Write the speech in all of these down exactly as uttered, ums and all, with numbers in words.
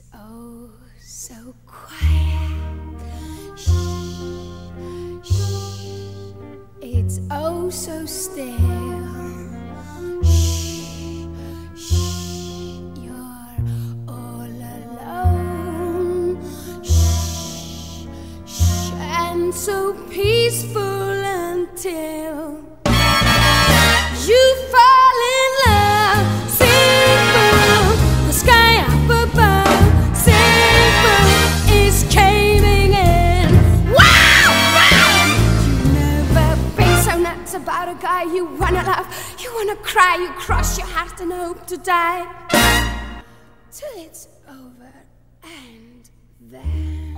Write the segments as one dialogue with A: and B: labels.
A: It's oh so quiet. Shh, shh. It's oh so still. Shh, shh. You're all alone. Shh, shh. And so peaceful until you fall in love. Simple, the sky up above. Simple is caving in. Wow, wow. You've never been so nuts about a guy you wanna love. You wanna cry, you cross your heart and hope to die till it's over. And then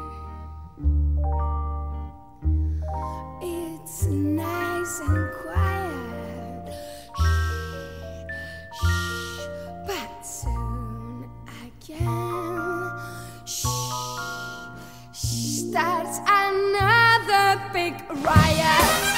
A: it's nice and quiet. Shh, shh. But soon again, shh, shh, starts another big riot.